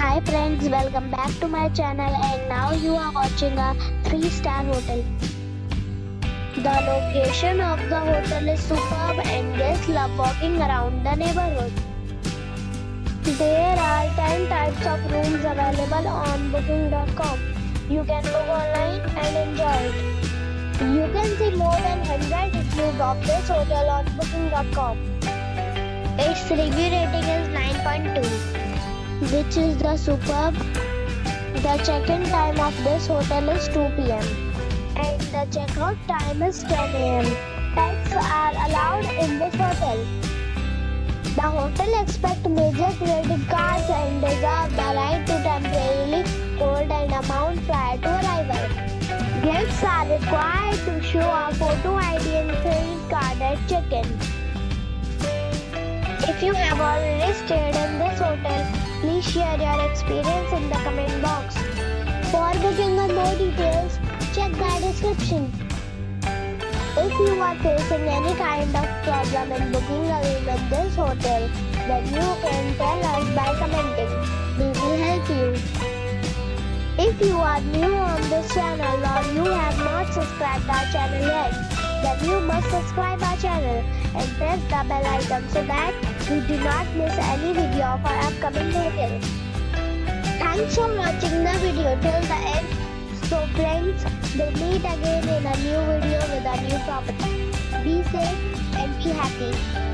Hi friends, welcome back to my channel and now you are watching a 3-star hotel. The location of the hotel is superb and guests love walking around the neighborhood. There are 10 types of rooms available on booking.com. You can book online and enjoy it. You can see more than 100 reviews of this hotel on booking.com. Its review rating is 9.2. which is the superb. The check-in time of this hotel is 2 p.m. and the check-out time is 10 a.m. Pets are allowed in this hotel. The hotel accepts major credit cards and reserves the right to temporarily hold an amount prior to arrival. Guests are required to show a photo ID and credit card at check-in. If you have already stayed in this hotel, please share your experience in the comment box. For booking or more details, check the description. If you are facing any kind of problem in booking a room in this hotel, then you can tell us by commenting. We will help you. If you are new on this channel or you have not subscribed our channel yet, then you must subscribe our channel and press the bell icon so that you do not miss any video of our upcoming hotel. Thanks for watching the video till the end. So friends, we'll meet again in a new video with a new property. Be safe and be happy.